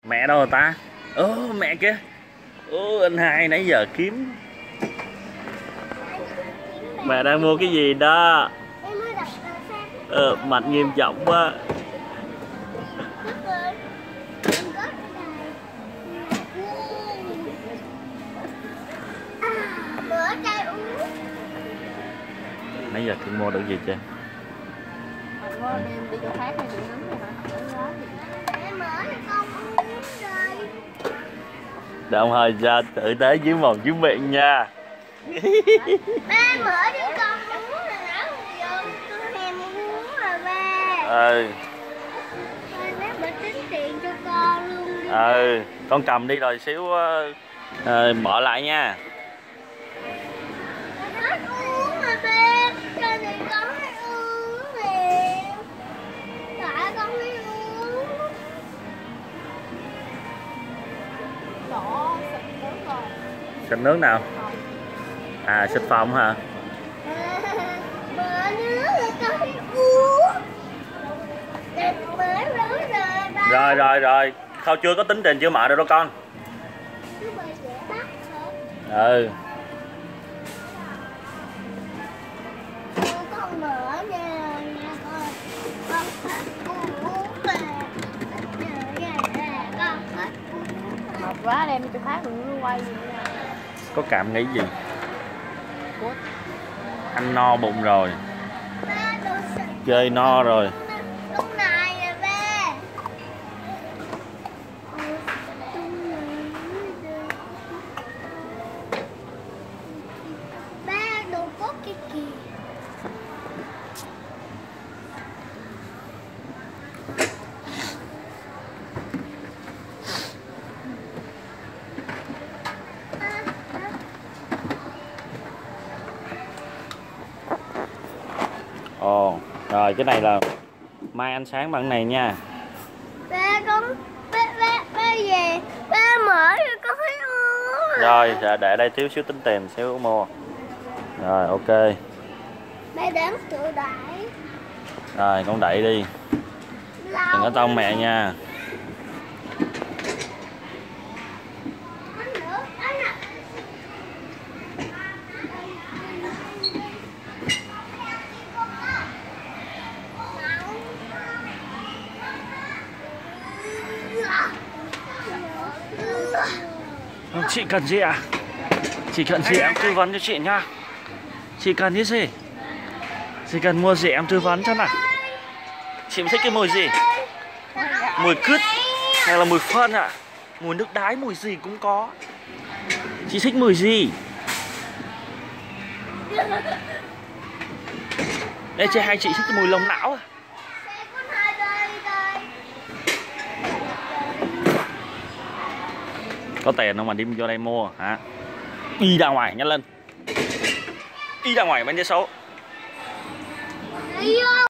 Mẹ đâu rồi ta? Mẹ kia. Anh hai nãy giờ kiếm. Mẹ đang mua cái gì đó? Mặt nghiêm trọng quá. Nãy giờ chị mua được gì chưa? Đi chỗ khác hay đi ngắm rồi hả? Để ông hơi ra tử tế dưới mồm dưới miệng nha. Ba mở cho con uống rồi đó, con thèm uống rồi ba. Ba bữa tính tiền cho con luôn. Con cầm đi rồi xíu mở lại nha. Hết uống rồi ba, cho nên con phải uống nè. Tại con phải uống. Đó, xịt nước rồi. Xịt nước nào? Xịt phòng hả? Mở nước rồi con phải uống. Mở nước rồi ba. Rồi. Sao chưa có tính tiền chưa mở được đâu con. Cứ bơi dễ bắt thôi. Con mở nha con. Con hết uống mà. Con hết uống. Mệt quá đem đi chỗ khác đừng quay gì nữa. Có cảm nghĩ gì? Anh no bụng rồi. Chơi no rồi. Lúc này nè ba. Ba đồ cốt kia kìa. Rồi cái này là mai ăn sáng bằng này nha. Ba con ba về ba mở rồi con phải uống. Rồi để đây xíu tính tiền xíu mua. Rồi ok. Ba đếm tự đẩy. Rồi con đẩy đi. Đừng có tông mẹ nha. Chị cần gì ạ? Chị cần gì em tư vấn cho chị nha. Chị cần cái gì? Chị cần mua gì em tư vấn cho này. Chị thích cái mùi gì? Mùi cứt hay là mùi phân ạ? Mùi nước đái, mùi gì cũng có. Chị thích mùi gì? Đây chị hay chị thích cái mùi lông não à? Có tiền không mà đi vô đây mua hả? Đi ra ngoài nhanh lên. Đi ra ngoài bên giấy số.